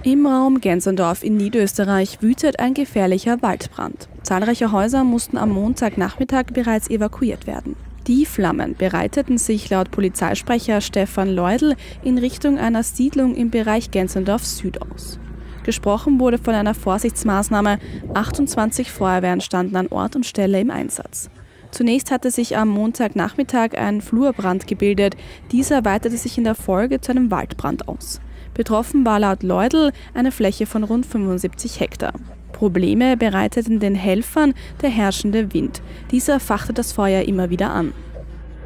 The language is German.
Im Raum Gensendorf in Niederösterreich wütet ein gefährlicher Waldbrand. Zahlreiche Häuser mussten am Montagnachmittag bereits evakuiert werden. Die Flammen breiteten sich laut Polizeisprecher Stefan Leudl in Richtung einer Siedlung im Bereich Gensendorf Süd aus. Gesprochen wurde von einer Vorsichtsmaßnahme. 28 Feuerwehren standen an Ort und Stelle im Einsatz. Zunächst hatte sich am Montagnachmittag ein Flurbrand gebildet. Dieser weitete sich in der Folge zu einem Waldbrand aus. Betroffen war laut Leudl eine Fläche von rund 75 Hektar. Probleme bereiteten den Helfern der herrschende Wind. Dieser fachte das Feuer immer wieder an.